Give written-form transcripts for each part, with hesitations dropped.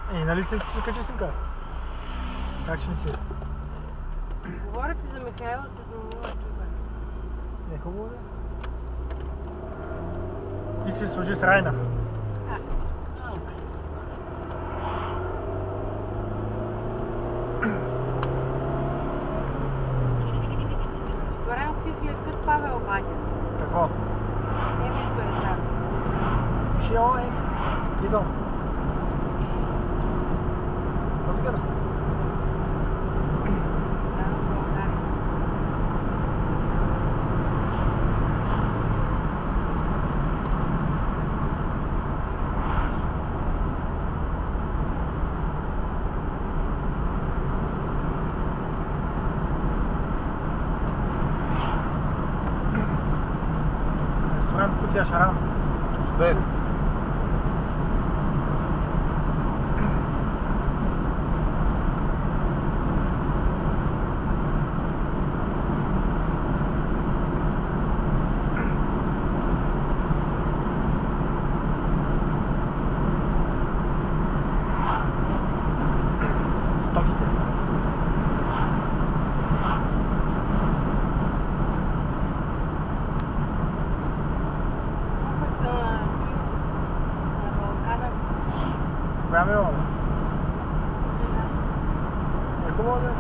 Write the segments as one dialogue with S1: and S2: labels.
S1: Нали си качи снимка? Как че не си?
S2: Говоря ти за Михайло с номерата.
S1: Не, хубаво да. Ти си служи с Райна.
S2: Добре, ти си като Павел Ваня.
S1: Какво?
S2: Емито е там.
S1: Ще идвам. Разгърна се. Ресторант Куция Шаран.
S3: Успех.
S1: Стоките. Коя ми е? Е хубаво да е.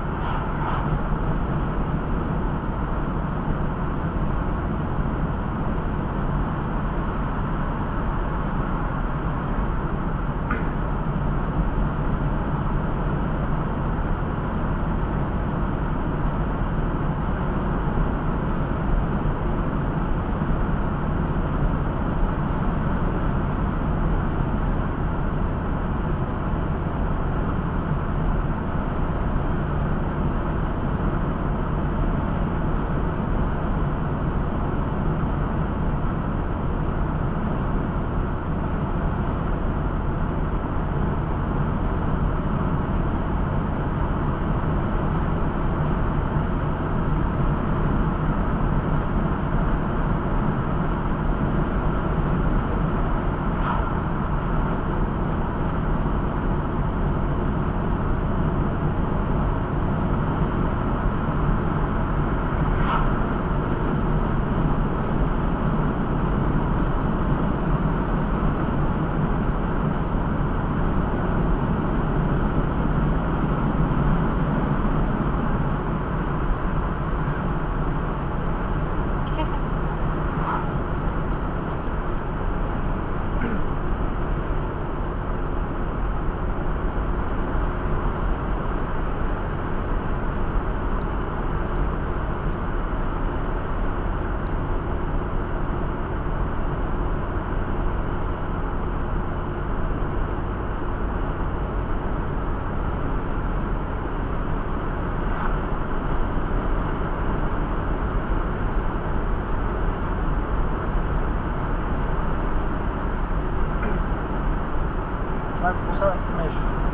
S1: Майко, поса смееш.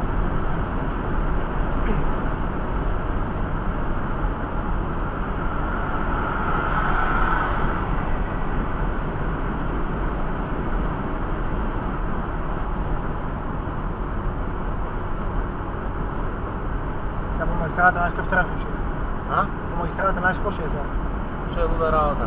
S1: Сега по магистралата знаеш какъв трафик ще е.
S3: А?
S1: По магистралата знаеш какво ще е сега.
S3: Ще е луда работа.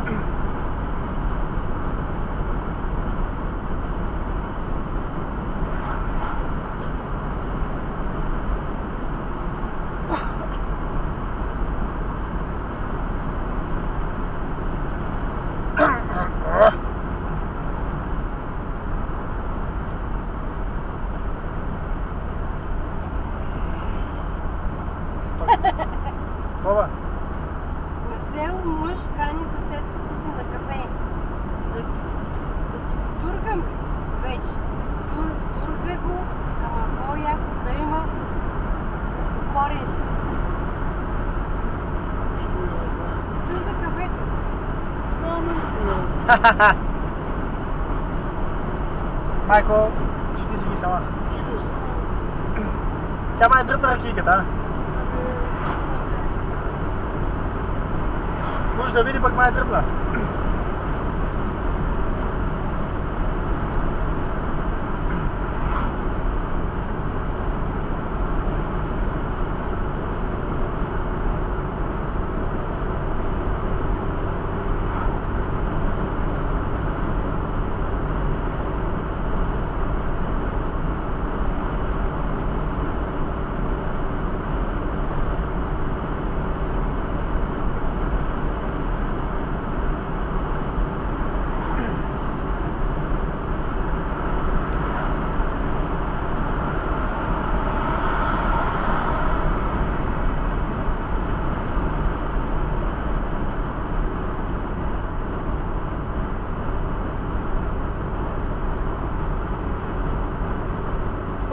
S1: Боба,
S2: На село мъж кани съседката си на кафе. Да ти тургам вече. Турга го, ама по-яко да има корен. Той за кафето.
S1: майко, че ти си ги сама. Тя май тръпна ракийката, а? Може да види, пък май тръпна.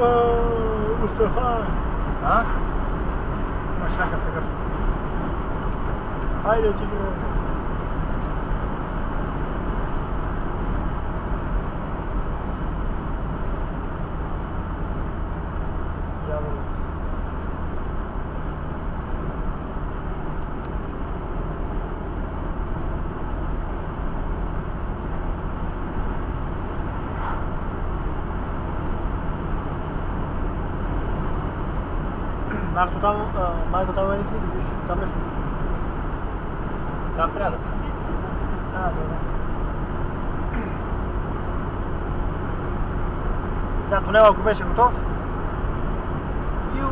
S1: Мустафа!
S3: А?
S1: Имаш някакъв такъв. Хайде, тигре! Дяволец. Марко там е никакви, виж, там ли си?
S3: Там трябва да са.
S1: Добре. Сега тунела, ако беше готов. Фиу!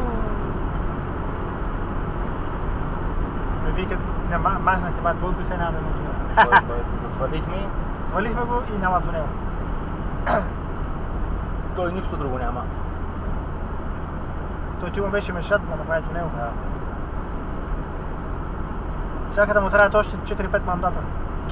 S1: Ме викат, мазнахте бат Бълко и сега няма да има тунел.
S3: Го свалихме.
S1: Свалихме го и няма тунел.
S3: Той нищо друго няма.
S1: Той ти му беше мечтата да направи тунел.
S3: Да.
S1: Чака да му трябват още 4-5 мандата.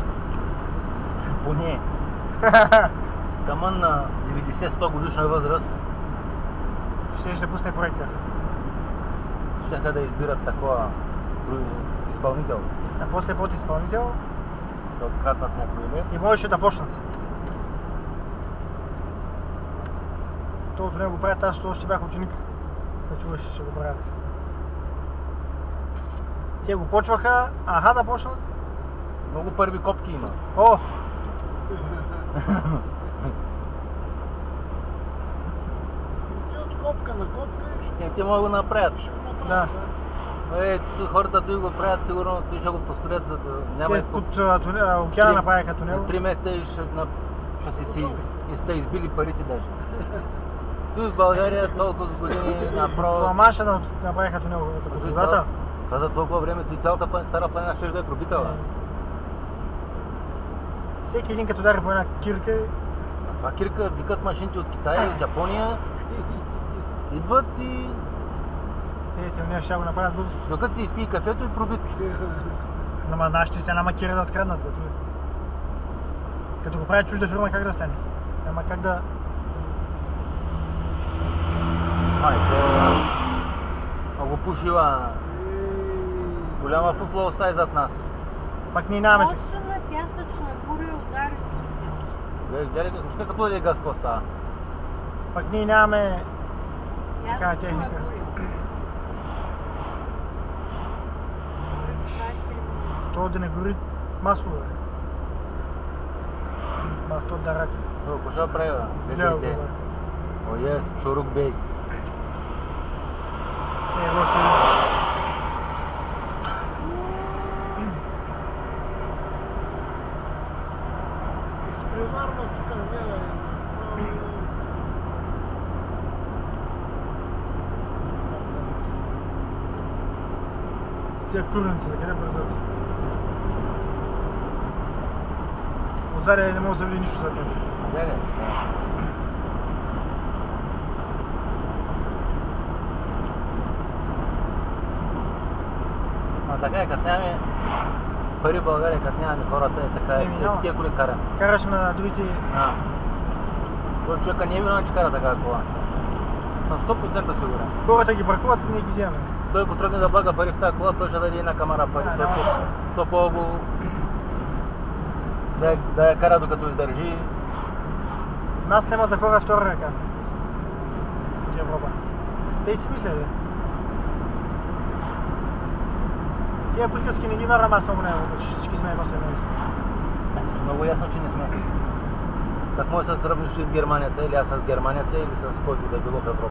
S3: Поне. Камън на 90-100 годишна възраст
S1: Щеш да пусне проекта.
S3: щяха да избират такова изпълнител.
S1: А после подизпълнител
S3: Да откраднат някой име.
S1: и можеше да почнат. Това тунел го правят, аз още бях ученик. Се чуваше, че го правят. Те го почваха, да почнат.
S3: Много първи копки има.
S1: О!
S4: Ти от копка на копка и ще
S3: Те могат да го направят.
S4: го направят.
S1: Да.
S3: Хората той го правят, сигурно той ще го построят, за да няма
S1: Те под океана направиха тунел.
S3: 3 месеца и ще си са избили парите даже. Той в България толкова с години направо.
S1: Фламаша да направиха тунел под водата.
S3: Това за толкова време той цялата стара планина ще да е пробитала.
S1: Всеки един като удари по една кирка.
S3: А това кирка викат машините от Китай, от Япония. Идват и
S1: Те уния ще го направят бързо.
S3: докато си изпие кафето и пробит.
S1: Ама нашите сега няма кира да откраднат за това. Като го прави чужда фирма, как да стане? Няма как да...
S3: Много пушила. Голяма фуфла остави зад нас.
S1: Пак ние нямаме...
S2: Точно на пясъчна буря удари Турция.
S3: Гледай, вижте като е газ какво става.
S1: Пак ние нямаме... Такава
S2: Пясъчна
S1: техника.
S2: буря.
S1: То да не гори масло, бе. Бах, то дарак.
S3: Какво ще прави, бе?
S1: Гледа,
S3: Гледайте.
S1: бе.
S3: О, ес, Чорук бей.
S1: Лошо.
S4: изпреварва тук, гледай.
S1: С тия курници, да къде бързат? Отзади не мога да се види нищо за теб.
S3: Гледай. Така е, като нямаме пари в България, като нямаме хората, е така, такива коли караме.
S1: Караш на другите...
S3: Той човека не е виновен, че кара такава кола. Съм 100% сигурен.
S1: Хората ги бракуват и ние ги вземаме.
S3: Той ако тръгне да блага пари в тази кола, той ще даде една камара пари. То по-го да я кара докато издържи.
S1: Нас няма за хора втора ръка. От Европа. Те си мисля, бе. Тия приказки не ги вярвам, аз много не обаче. Всички сме едно семейство.
S3: Много ясно, че не сме. Как може да се сравниш с германяца, или аз с германяца, или с който да е било в Европа.